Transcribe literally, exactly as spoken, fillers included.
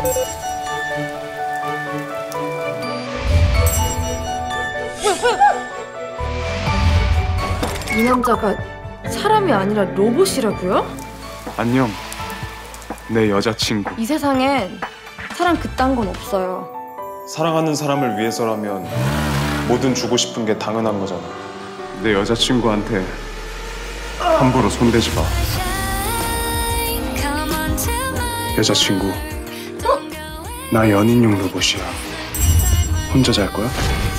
이 남자가 사람이 아니라 로봇이라고요? 안녕, 내 여자친구. 이 세상엔 사람 그딴 건 없어요. 사랑하는 사람을 위해서라면 뭐든 주고 싶은 게 당연한 거잖아. 내 여자친구한테 함부로 손대지 마. 여자친구, 나 연인용 로봇이야. 혼자 잘 거야?